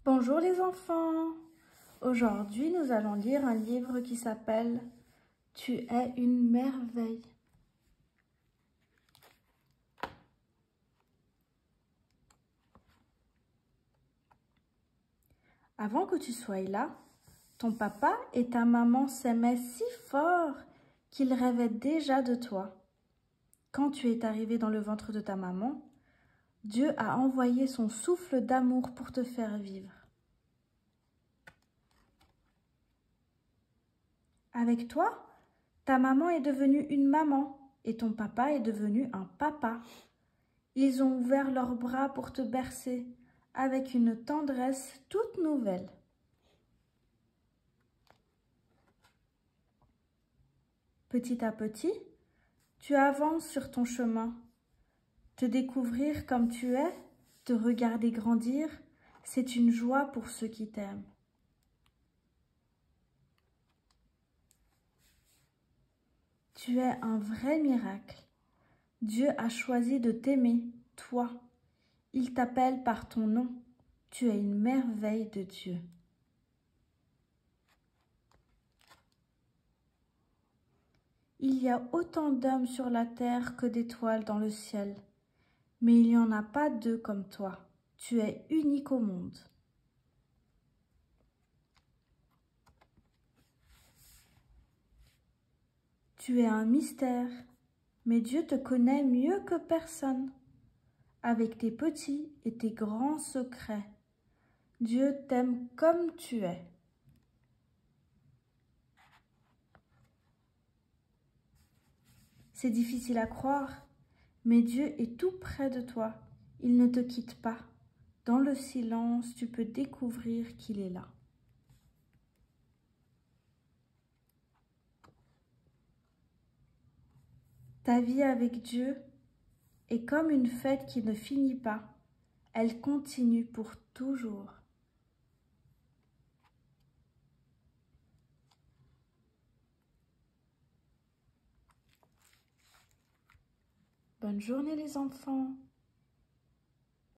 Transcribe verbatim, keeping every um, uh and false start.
Bonjour les enfants! Aujourd'hui, nous allons lire un livre qui s'appelle « Tu es une merveille ». Avant que tu sois là, ton papa et ta maman s'aimaient si fort qu'ils rêvaient déjà de toi. Quand tu es arrivé dans le ventre de ta maman, Dieu a envoyé son souffle d'amour pour te faire vivre. Avec toi, ta maman est devenue une maman et ton papa est devenu un papa. Ils ont ouvert leurs bras pour te bercer avec une tendresse toute nouvelle. Petit à petit, tu avances sur ton chemin. Te découvrir comme tu es, te regarder grandir, c'est une joie pour ceux qui t'aiment. Tu es un vrai miracle. Dieu a choisi de t'aimer, toi. Il t'appelle par ton nom. Tu es une merveille de Dieu. Il y a autant d'hommes sur la terre que d'étoiles dans le ciel. Mais il n'y en a pas deux comme toi. Tu es unique au monde. Tu es un mystère, mais Dieu te connaît mieux que personne. Avec tes petits et tes grands secrets, Dieu t'aime comme tu es. C'est difficile à croire, mais Dieu est tout près de toi. Il ne te quitte pas. Dans le silence, tu peux découvrir qu'il est là. Ta vie avec Dieu est comme une fête qui ne finit pas. Elle continue pour toujours. Bonne journée les enfants!